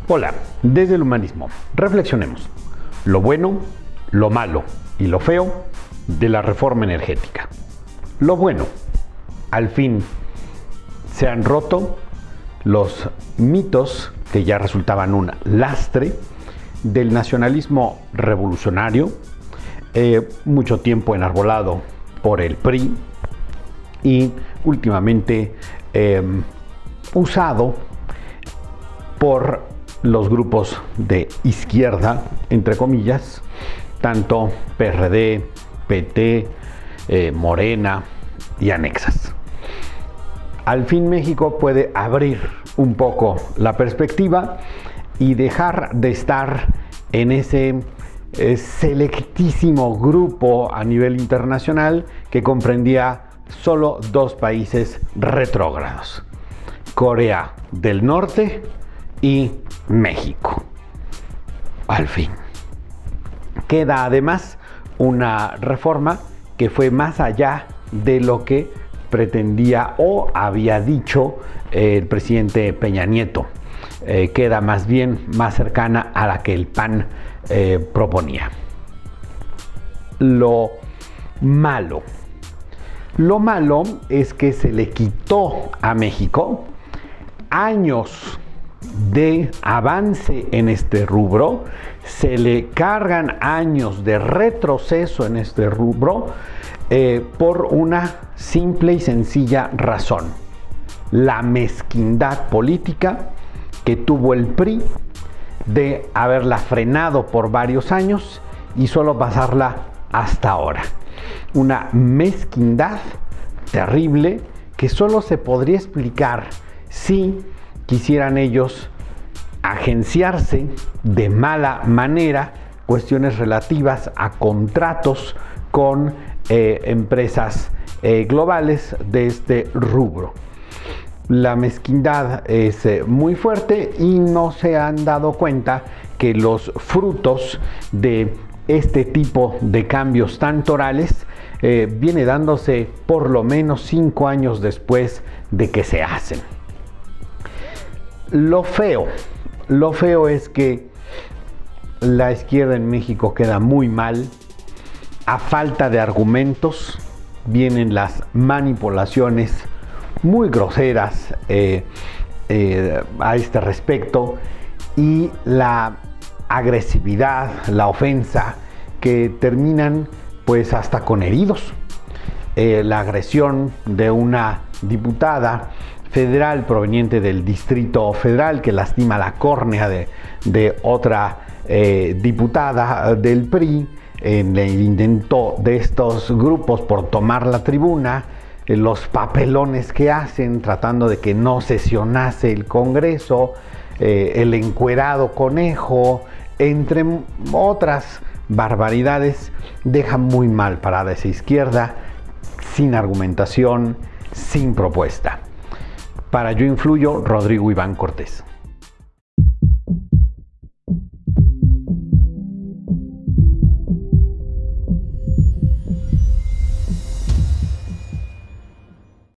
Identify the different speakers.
Speaker 1: Hola, desde el humanismo, reflexionemos lo bueno, lo malo y lo feo de la reforma energética. Lo bueno, al fin se han roto los mitos que ya resultaban un lastre del nacionalismo revolucionario, mucho tiempo enarbolado por el PRI y últimamente usado por los grupos de izquierda, entre comillas, tanto PRD, PT, Morena y anexas. Al fin México puede abrir un poco la perspectiva y dejar de estar en ese selectísimo grupo a nivel internacional que comprendía solo dos países retrógrados: Corea del Norte y México. Al fin. Queda además una reforma que fue más allá de lo que pretendía o había dicho el presidente Peña Nieto. Queda más bien más cercana a la que el PAN proponía. Lo malo es que se le quitó a México años de avance en este rubro, se le cargan años de retroceso en este rubro por una simple y sencilla razón: la mezquindad política que tuvo el PRI de haberla frenado por varios años y solo pasarla hasta ahora. Una mezquindad terrible que solo se podría explicar si quisieran ellos agenciarse de mala manera cuestiones relativas a contratos con empresas globales de este rubro. La mezquindad es muy fuerte y no se han dado cuenta que los frutos de este tipo de cambios tan torales viene dándose por lo menos 5 años después de que se hacen. Lo feo es que la izquierda en México queda muy mal. A falta de argumentos vienen las manipulaciones muy groseras a este respecto y la agresividad, la ofensa, que terminan pues hasta con heridos. La agresión de una diputada federal proveniente del Distrito Federal que lastima la córnea de otra diputada del PRI en el intento de estos grupos por tomar la tribuna, los papelones que hacen tratando de que no sesionase el Congreso, el encuerado conejo, entre otras barbaridades, deja muy mal parada esa izquierda, sin argumentación, sin propuesta. Para Yo Influyo, Rodrigo Iván Cortés.